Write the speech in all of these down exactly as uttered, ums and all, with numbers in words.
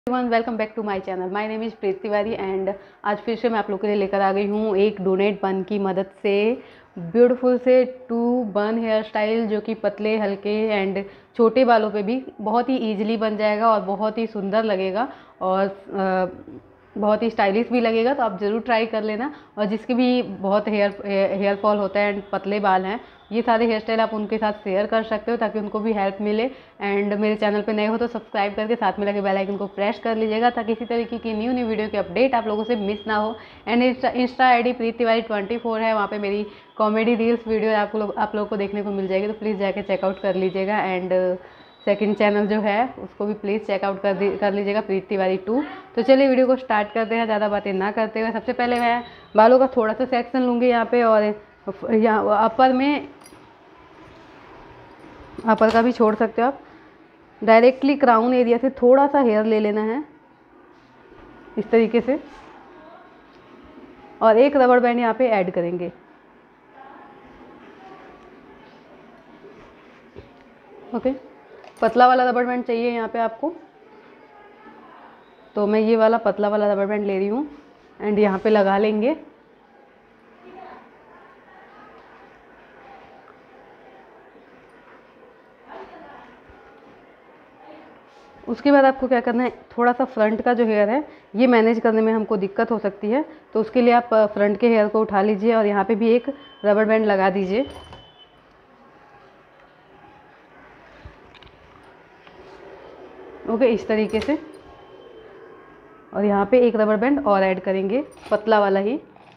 Everyone, welcome back to my channel. My name is Preeti Tiwari and आज फिर से मैं आप लोग के लिए लेकर आ गई हूँ एक डोनेट बन की मदद से ब्यूटीफुल से टू बन हेयर स्टाइल, जो कि पतले हल्के एंड छोटे बालों पे भी बहुत ही इजीली बन जाएगा और बहुत ही सुंदर लगेगा और आ, बहुत ही स्टाइलिश भी लगेगा। तो आप ज़रूर ट्राई कर लेना। और जिसके भी बहुत हेयर हेयर फॉल होता है एंड पतले बाल हैं, ये सारे हेयर स्टाइल आप उनके साथ शेयर कर सकते हो ताकि उनको भी हेल्प मिले। एंड मेरे चैनल पे नए हो तो सब्सक्राइब करके साथ में लगे बेल आइकन को प्रेस कर लीजिएगा ताकि इसी तरीके की न्यू न्यू वीडियो की अपडेट आप लोगों से मिस ना हो। And insta insta I D Preeti Tiwari twenty four है, वहाँ पे मेरी कॉमेडी रील्स वीडियो आप लोग आप लोगों को देखने को मिल जाएगी, तो प्लीज़ जाके चेकआउट कर लीजिएगा। एंड सेकंड चैनल जो है उसको भी प्लीज़ चेकआउट कर कर लीजिएगा, प्रीति तिवारी टू। तो चलिए वीडियो को स्टार्ट करते हैं, ज़्यादा बातें ना करते हुए। सबसे पहले मैं बालों का थोड़ा सा सेक्शन लूँगी यहाँ पे, और यहाँ अपर में अपर का भी छोड़ सकते हो आप। डायरेक्टली क्राउन एरिया से थोड़ा सा हेयर ले लेना है इस तरीके से, और एक रबड़ बैंड यहाँ पे ऐड करेंगे। ओके, पतला वाला रबड़ बैंड चाहिए यहाँ पे आपको, तो मैं ये वाला पतला वाला रबड़ बैंड ले रही हूँ एंड यहाँ पे लगा लेंगे। उसके बाद आपको क्या करना है, थोड़ा सा फ्रंट का जो हेयर है ये मैनेज करने में हमको दिक्कत हो सकती है, तो उसके लिए आप फ्रंट के हेयर को उठा लीजिए और यहाँ पे भी एक रबड़ बैंड लगा दीजिए। ओके, इस तरीके से, और यहाँ पे एक रबड़ बैंड और ऐड करेंगे, पतला वाला ही।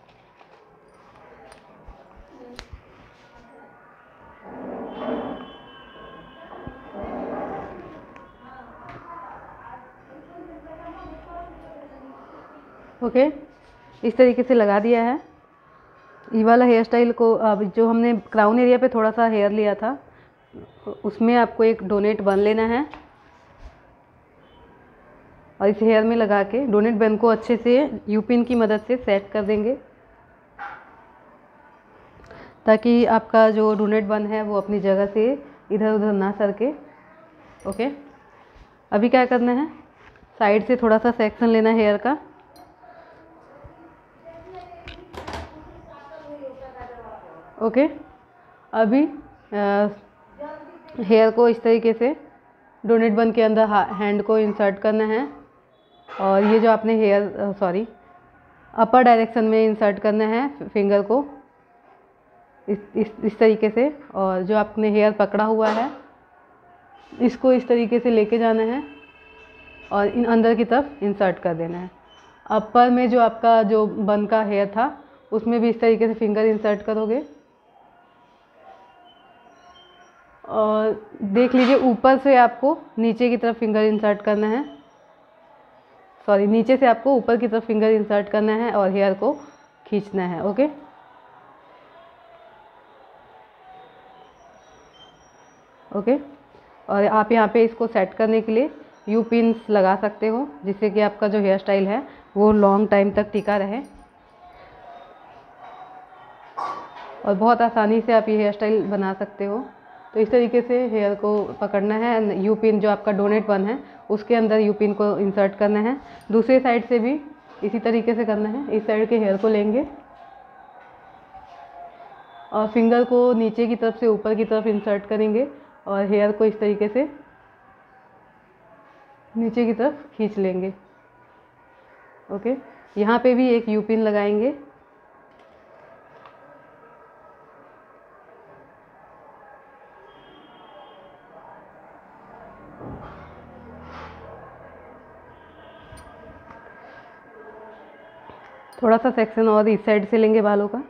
ओके, इस तरीके से लगा दिया है। ये वाला हेयर स्टाइल को अब जो हमने क्राउन एरिया पे थोड़ा सा हेयर लिया था उसमें आपको एक डोनेट बन लेना है और इस हेयर में लगा के डोनेट बन को अच्छे से यू पिन की मदद से सेट कर देंगे ताकि आपका जो डोनेट बन है वो अपनी जगह से इधर उधर ना सरके। ओके, अभी क्या करना है, साइड से थोड़ा सा सेक्शन लेना है हेयर का। ओके, अभी हेयर को इस तरीके से डोनेट बन के अंदर हैंड को इंसर्ट करना है और ये जो आपने हेयर सॉरी अपर डायरेक्शन में इंसर्ट करना है फिंगर को इस इस इस तरीके से, और जो आपने हेयर पकड़ा हुआ है इसको इस तरीके से लेके जाना है और इन अंदर की तरफ इंसर्ट कर देना है। अपर में जो आपका जो बन का हेयर था उसमें भी इस तरीके से फिंगर इंसर्ट करोगे और देख लीजिए ऊपर से आपको नीचे की तरफ फिंगर इंसर्ट करना है, सॉरी नीचे से आपको ऊपर की तरफ फिंगर इंसर्ट करना है और हेयर को खींचना है। ओके, ओके, और आप यहाँ पे इसको सेट करने के लिए यू पिन्स लगा सकते हो जिससे कि आपका जो हेयर स्टाइल है वो लॉन्ग टाइम तक टिका रहे और बहुत आसानी से आप ये हेयर स्टाइल बना सकते हो। तो इस तरीके से हेयर को पकड़ना है, यू पिन जो आपका डोनेट बन है उसके अंदर यू पिन को इंसर्ट करना है। दूसरी साइड से भी इसी तरीके से करना है, इस साइड के हेयर को लेंगे और फिंगर को नीचे की तरफ से ऊपर की तरफ इंसर्ट करेंगे और हेयर को इस तरीके से नीचे की तरफ खींच लेंगे। ओके, यहाँ पे भी एक यू पिन लगाएंगे। थोड़ा सा सेक्शन और इस साइड से लेंगे बालों का,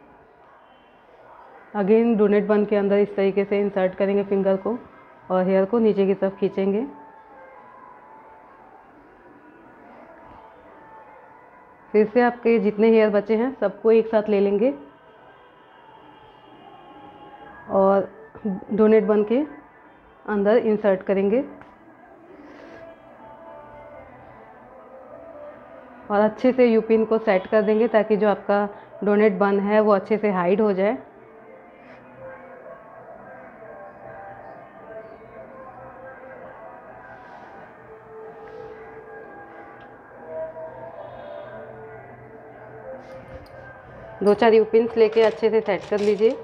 अगेन डोनेट बन के अंदर इस तरीके से इंसर्ट करेंगे फिंगर को और हेयर को नीचे की तरफ खींचेंगे। फिर से आपके जितने हेयर बचे हैं सबको एक साथ ले लेंगे और डोनेट बन के अंदर इंसर्ट करेंगे और अच्छे से यू पिन को सेट कर देंगे ताकि जो आपका डोनेट बन है वो अच्छे से हाइड हो जाए। दो चार यू पिन्स लेके अच्छे से सेट कर लीजिए।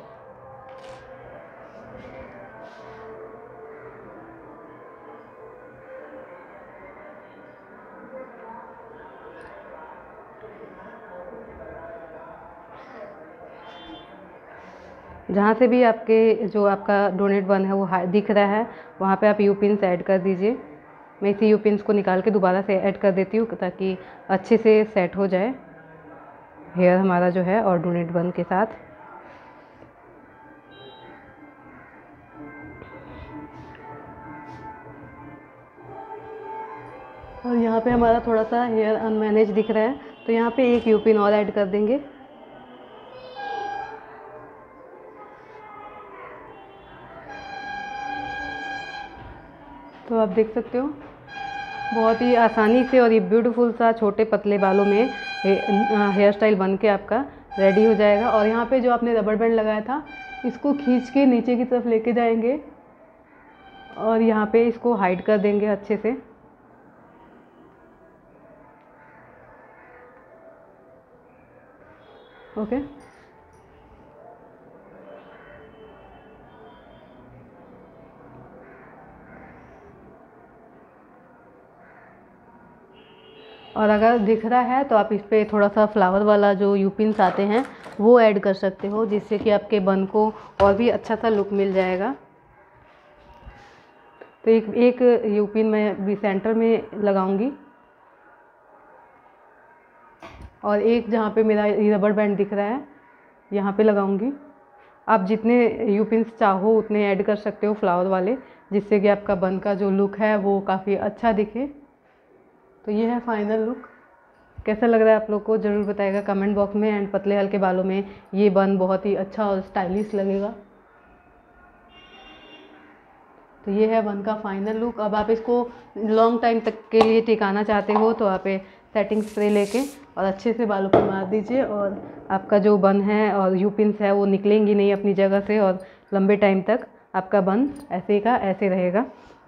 जहाँ से भी आपके जो आपका डोनेट बन है वो दिख रहा है वहाँ पे आप यू पिन्स ऐड कर दीजिए। मैं इसी यू पिन्स को निकाल के दोबारा से ऐड कर देती हूँ ताकि अच्छे से सेट हो जाए हेयर हमारा जो है और डोनेट बन के साथ। और यहाँ पे हमारा थोड़ा सा हेयर अनमैनेज दिख रहा है तो यहाँ पे एक यू पिन और ऐड कर देंगे। तो आप देख सकते हो बहुत ही आसानी से और ये ब्यूटीफुल सा छोटे पतले बालों में हेयर स्टाइल बन के आपका रेडी हो जाएगा। और यहाँ पे जो आपने रबर बैंड लगाया था इसको खींच के नीचे की तरफ लेके जाएंगे और यहाँ पे इसको हाइड कर देंगे अच्छे से। ओके और अगर दिख रहा है तो आप इस पर थोड़ा सा फ्लावर वाला जो यू पिन्स आते हैं वो ऐड कर सकते हो जिससे कि आपके बन को और भी अच्छा सा लुक मिल जाएगा। तो एक एक यू पिन मैं भी सेंटर में लगाऊंगी और एक जहाँ पे मेरा रबर बैंड दिख रहा है यहाँ पे लगाऊंगी। आप जितने यू पिन्स चाहो उतने ऐड कर सकते हो फ्लावर वाले जिससे कि आपका बन का जो लुक है वो काफ़ी अच्छा दिखे। तो ये है फाइनल लुक। कैसा लग रहा है आप लोग को ज़रूर बताइएगा कमेंट बॉक्स में। एंड पतले हल्के बालों में ये बन बहुत ही अच्छा और स्टाइलिश लगेगा। तो ये है बन का फाइनल लुक। अब आप इसको लॉन्ग टाइम तक के लिए टिकाना चाहते हो तो आप सेटिंग स्प्रे लेके और अच्छे से बालों पर मार दीजिए और आपका जो बन है और यू पिन्स है वो निकलेंगी नहीं अपनी जगह से और लंबे टाइम तक आपका बन ऐसे का ऐसे रहेगा।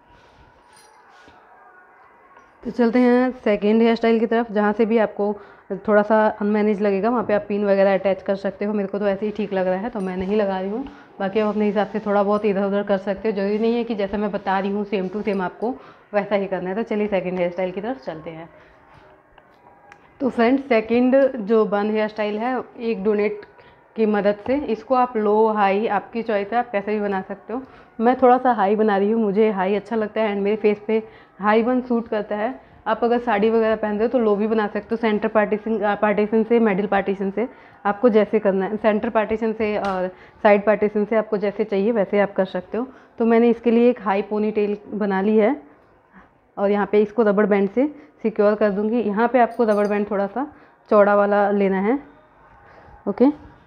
तो चलते हैं सेकेंड हेयर स्टाइल की तरफ। जहाँ से भी आपको थोड़ा सा अनमैनेज लगेगा वहाँ पे आप पिन वगैरह अटैच कर सकते हो। मेरे को तो ऐसे ही ठीक लग रहा है तो मैं नहीं लगा रही हूँ। बाकी आप अपने हिसाब से थोड़ा बहुत इधर उधर कर सकते हो। जरूरी नहीं है कि जैसा मैं बता रही हूँ सेम टू सेम आपको वैसा ही करना है। तो चलिए सेकेंड हेयर स्टाइल की तरफ चलते हैं। तो फ्रेंड्स सेकेंड जो बन हेयर स्टाइल है एक डोनेट की मदद से, इसको आप लो हाई आपकी चॉइस है, आप कैसे भी बना सकते हो। मैं थोड़ा सा हाई बना रही हूँ, मुझे हाई अच्छा लगता है एंड मेरे फेस पे हाई बन सूट करता है। आप अगर साड़ी वगैरह पहन रहे हो तो लो भी बना सकते हो, सेंटर पार्टीशन पार्टीशन से मिडिल पार्टीशन से, आपको जैसे करना है। सेंटर पार्टीशन से और साइड पार्टीशन से आपको जैसे चाहिए वैसे आप कर सकते हो। तो मैंने इसके लिए एक हाई पोनी टेल बना ली है और यहाँ पे इसको रबड़ बैंड से सिक्योर कर दूँगी। यहाँ पे आपको रबड़ बैंड थोड़ा सा चौड़ा वाला लेना है। ओके,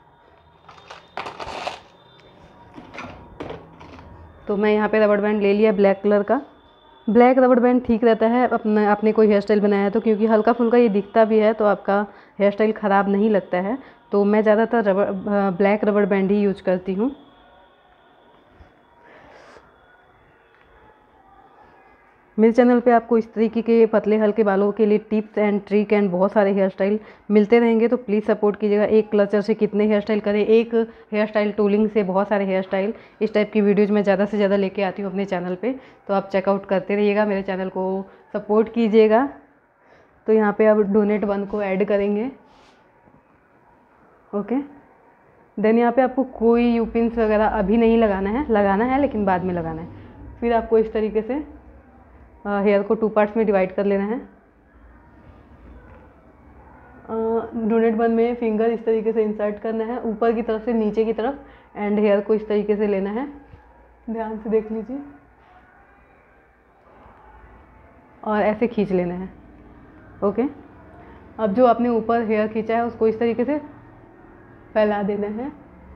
तो मैं यहाँ पे रबड़ बैंड ले लिया ब्लैक कलर का। ब्लैक रबड़ बैंड ठीक रहता है अपना आपने कोई हेयर स्टाइल बनाया है तो, क्योंकि हल्का फुल्का ये दिखता भी है तो आपका हेयर स्टाइल ख़राब नहीं लगता है। तो मैं ज़्यादातर रबड़ ब्लैक रबड़ बैंड ही यूज करती हूँ। मेरे चैनल पे आपको इस तरीके के पतले हल्के बालों के लिए टिप्स एंड ट्रिक एंड बहुत सारे हेयर स्टाइल मिलते रहेंगे, तो प्लीज़ सपोर्ट कीजिएगा। एक क्लचर से कितने हेयर स्टाइल करें, एक हेयर स्टाइल टूलिंग से बहुत सारे हेयर स्टाइल, इस टाइप की वीडियोज़ मैं ज़्यादा से ज़्यादा लेके आती हूँ अपने चैनल पे। तो आप चेकआउट करते रहिएगा, मेरे चैनल को सपोर्ट कीजिएगा। तो यहाँ पर अब डोनेट बन को ऐड करेंगे। ओके, देन यहाँ पर आपको कोई यू पिन्स वगैरह अभी नहीं लगाना है, लगाना है लेकिन बाद में लगाना है। फिर आपको इस तरीके से हेयर को टू पार्ट्स में डिवाइड कर लेना है। डोनेट बन में फिंगर इस तरीके से इंसर्ट करना है, ऊपर की तरफ से नीचे की तरफ, एंड हेयर को इस तरीके से लेना है। ध्यान से देख लीजिए और ऐसे खींच लेना है। ओके, अब जो आपने ऊपर हेयर खींचा है उसको इस तरीके से फैला देना है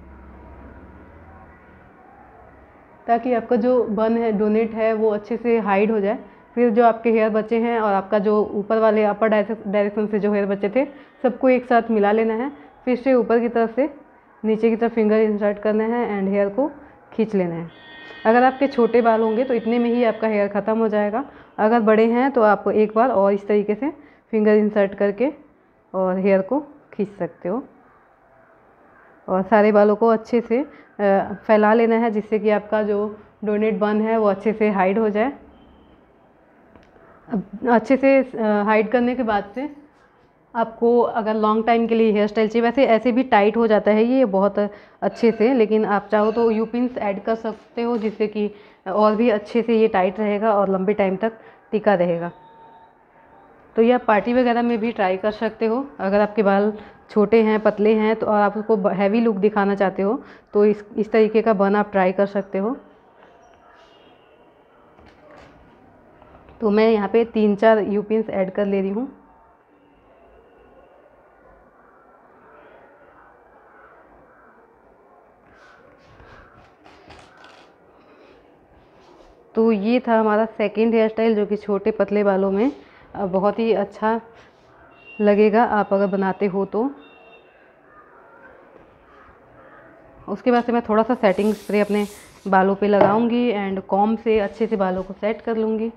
ताकि आपका जो बन है डोनेट है वो अच्छे से हाइड हो जाए। फिर जो आपके हेयर बचे हैं और आपका जो ऊपर वाले अपर डायरेक्शन से जो हेयर बचे थे सबको एक साथ मिला लेना है। फिर से ऊपर की तरफ से नीचे की तरफ फिंगर इंसर्ट करना है एंड हेयर को खींच लेना है। अगर आपके छोटे बाल होंगे तो इतने में ही आपका हेयर ख़त्म हो जाएगा। अगर बड़े हैं तो आप एक बार और इस तरीके से फिंगर इंसर्ट करके और हेयर को खींच सकते हो। और सारे बालों को अच्छे से फैला लेना है, जिससे कि आपका जो डोनेट बन है वो अच्छे से हाइड हो जाए। अब अच्छे से हाइड करने के बाद से आपको अगर लॉन्ग टाइम के लिए हेयर स्टाइल चाहिए, वैसे ऐसे भी टाइट हो जाता है ये बहुत अच्छे से, लेकिन आप चाहो तो यू पिन्स ऐड कर सकते हो, जिससे कि और भी अच्छे से ये टाइट रहेगा और लंबे टाइम तक टिका रहेगा। तो ये आप पार्टी वगैरह में भी ट्राई कर सकते हो। अगर आपके बाल छोटे हैं, पतले हैं, तो और आप उसको हैवी लुक दिखाना चाहते हो तो इस इस तरीके का बन आप ट्राई कर सकते हो। तो मैं यहाँ पे तीन चार यू पिन्स ऐड कर ले रही हूँ। तो ये था हमारा सेकंड हेयर स्टाइल, जो कि छोटे पतले बालों में बहुत ही अच्छा लगेगा आप अगर बनाते हो तो। उसके बाद से मैं थोड़ा सा सेटिंग स्प्रे अपने बालों पे लगाऊंगी एंड कॉम से अच्छे से बालों को सेट कर लूँगी।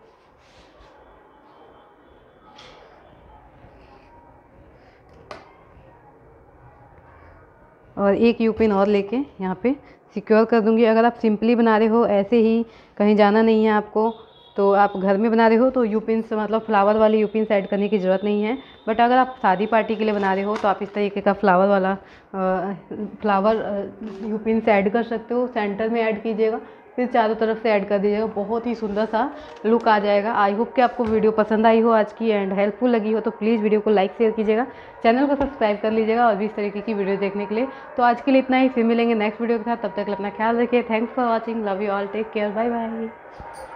और एक यू पिन और लेके यहाँ पे सिक्योर कर दूँगी। अगर आप सिंपली बना रहे हो, ऐसे ही कहीं जाना नहीं है आपको, तो आप घर में बना रहे हो तो यू पिन्स मतलब फ्लावर वाले यू पिन्स ऐड करने की ज़रूरत नहीं है। बट अगर आप शादी पार्टी के लिए बना रहे हो तो आप इस तरीके का फ्लावर वाला आ, फ्लावर यू पिन्स ऐड कर सकते हो। सेंटर में ऐड कीजिएगा, फिर चारों तरफ से ऐड कर दीजिएगा, बहुत ही सुंदर सा लुक आ जाएगा। आई होप कि आपको वीडियो पसंद आई हो आज की एंड हेल्पफुल लगी हो, तो प्लीज़ वीडियो को लाइक शेयर कीजिएगा, चैनल को सब्सक्राइब कर लीजिएगा और भी इस तरीके की वीडियो देखने के लिए। तो आज के लिए इतना ही, फिर मिलेंगे नेक्स्ट वीडियो के साथ। तब तक अपना ख्याल रखिए। Thanks for watching, love you all, take care, bye bye.